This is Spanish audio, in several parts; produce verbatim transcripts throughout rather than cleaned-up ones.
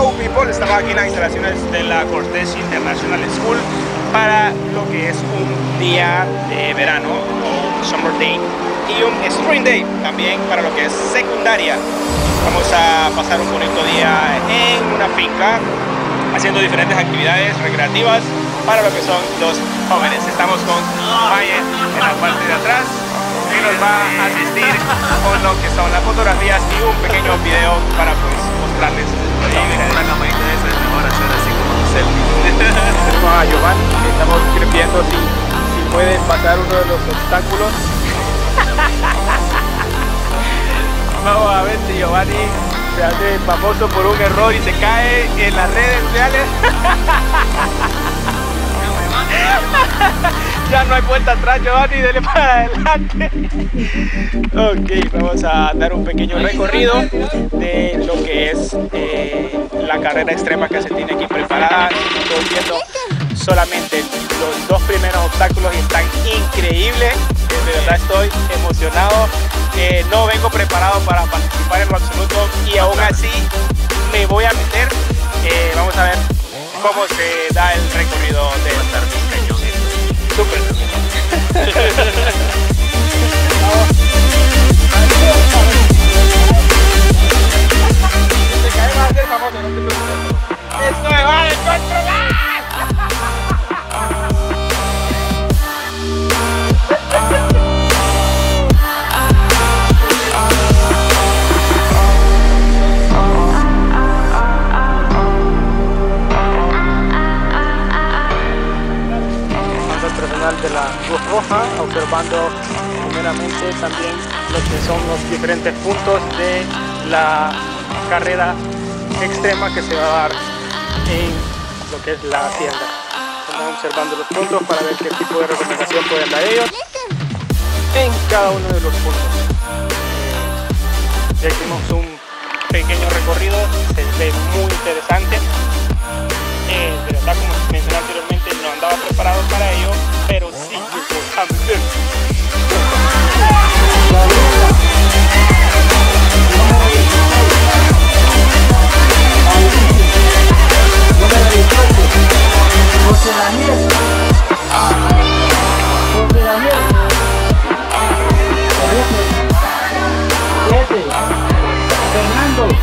Hello people, estamos aquí en las instalaciones de la Cortés International School para lo que es un día de verano o un summer day y un spring day también para lo que es secundaria. Vamos a pasar un bonito día en una finca haciendo diferentes actividades recreativas para lo que son los jóvenes. Estamos con Maye en la parte de atrás y nos va a asistir con lo que son las fotografías y un pequeño video para pues mostrarles. Sí, una camarita de esa es mejor hacer así como un selfie. Tenemos a Giovanni, estamos viendo si, si pueden pasar uno de los obstáculos. Vamos a ver si Giovanni se hace famoso por un error y se cae en las redes sociales. Ya no hay vuelta atrás, Giovanni, dele para adelante. Ok, vamos a dar un pequeño recorrido de lo que es eh, la carrera extrema que se tiene aquí preparada. Estoy viendo solamente los dos primeros obstáculos y están increíbles. De verdad estoy emocionado. Eh, no vengo preparado para participar en lo absoluto y aún así me voy a meter. Eh, vamos a ver cómo se da el recorrido de esta cañón. Súper. Se cae, va a ser famoso, no te preocupes. ¡Esto me va a descontrolar! De la Cruz Roja, observando primeramente también lo que son los diferentes puntos de la carrera extrema que se va a dar en lo que es la tienda. Estamos observando los puntos para ver qué tipo de recomendación pueden dar ellos en cada uno de los puntos. Ya hicimos un pequeño recorrido, se ve muy interesante. Eh, de verdad, como mencioné anteriormente, no andaba preparado para ello, pero sí llegó también. Fernando.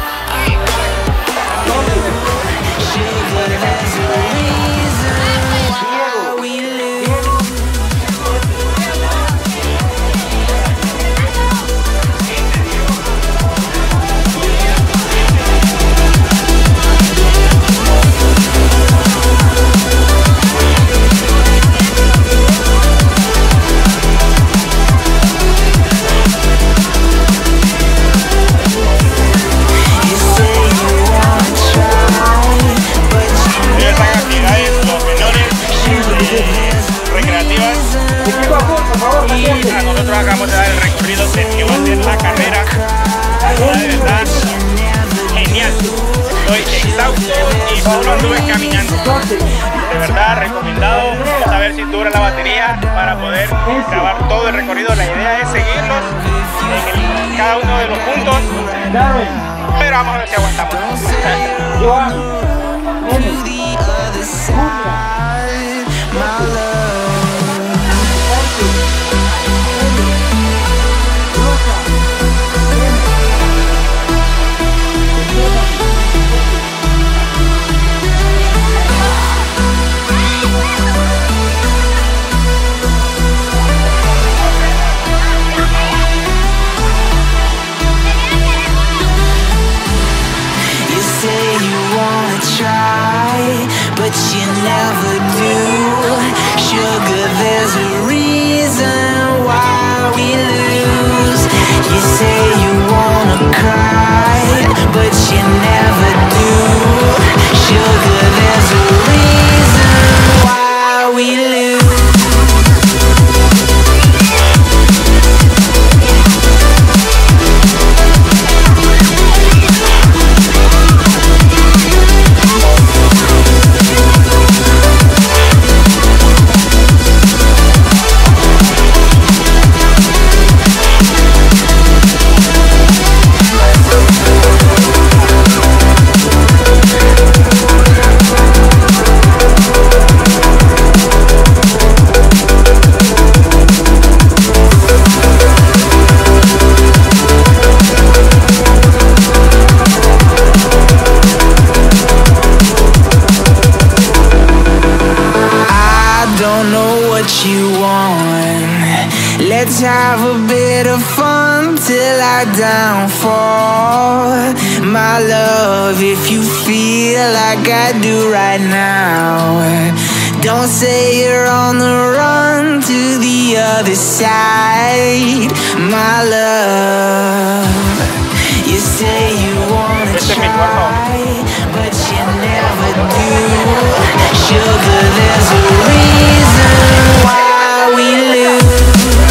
Nosotros acabamos de dar el recorrido de que va a ser la carrera. De verdad, genial. Estoy exhausto y solo anduve caminando. De verdad, recomendado. Vamos a ver si dura la batería para poder grabar todo el recorrido. La idea es seguirlos en cada uno de los puntos. Pero vamos a ver si aguantamos. But you never do. Sugar, there's a reason why we lose. You say you wanna cry, but you never do. Sugar, there's a reason why we lose. Let's have a bit of fun till I downfall. My love, if you feel like I do right now, don't say you're on the run to the other side. My love, you say you wanna try, but you never do. Sugar, there's a reason why we lose.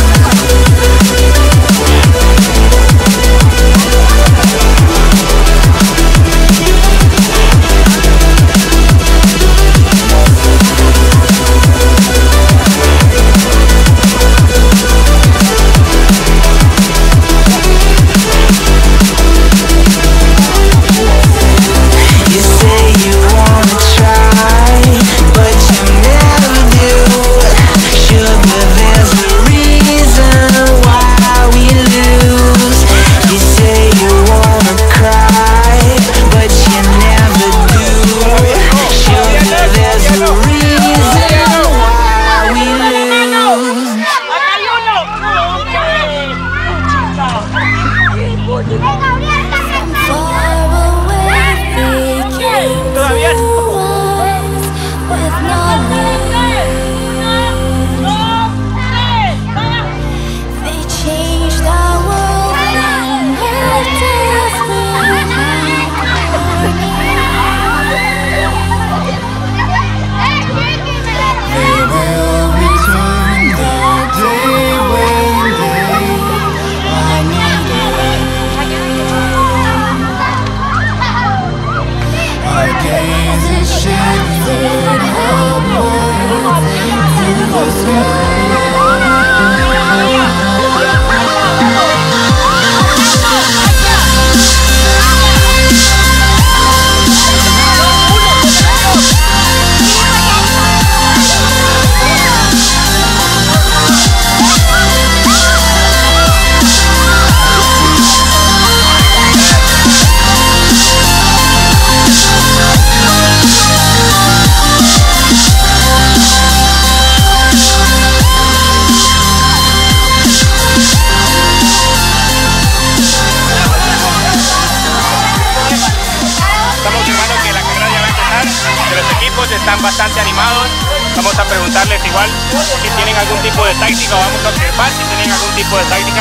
Están bastante animados. Vamos a preguntarles igual si tienen algún tipo de táctica, o vamos a observar si tienen algún tipo de táctica.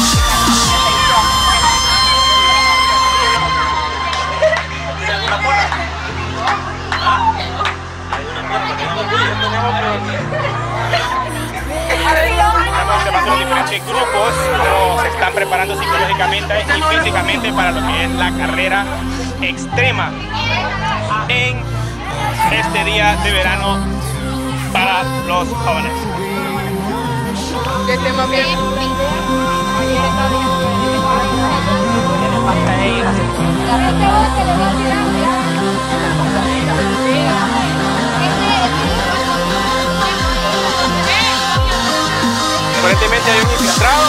Estamos observando los diferentes grupos, cómo se están preparando psicológicamente y físicamente para lo que es la carrera extrema en este día de verano para los jóvenes. ¿Qué tema bien? Aparentemente hay un infiltrado.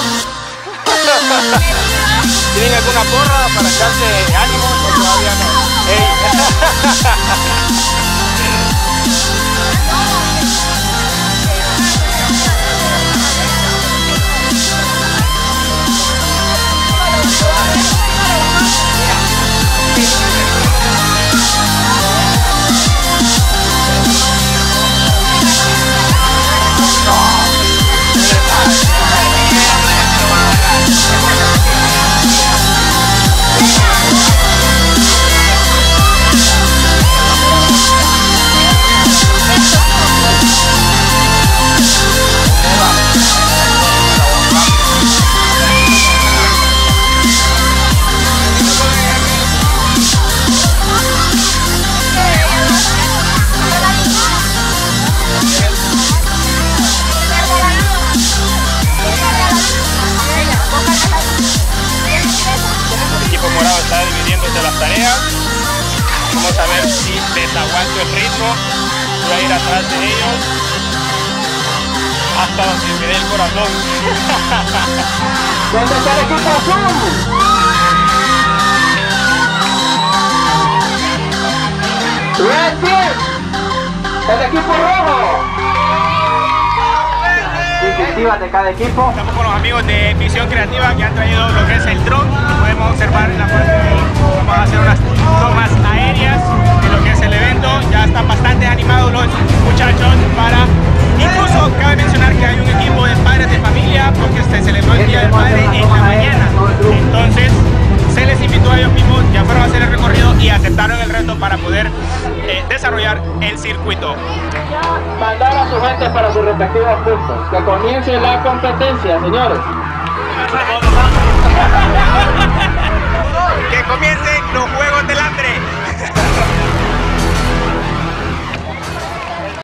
¿Tienen alguna porra para echarse ánimo? O todavía no. Hey. Vamos a ver si les aguanto el ritmo. Voy a ir atrás de ellos hasta donde me dé el corazón. ¿Dónde está el equipo azul? Red Team, el equipo rojo. respectivas de cada equipo. Estamos con los amigos de Visión Creativa que han traído lo que es el dron. Podemos observar en la parte, vamos a hacer unas tomas aéreas de lo que es el evento. Ya están bastante animados los muchachos para... Incluso cabe mencionar que hay un equipo de padres de familia porque se celebró el Día del Padre en la mañana. Entonces se les invitó a ellos mismos, ya fueron a hacer el recorrido y aceptaron el reto para poder eh, desarrollar el circuito. Mandar a su gente para sus respectivos puntos. Que comience la competencia, señores. Que comiencen los juegos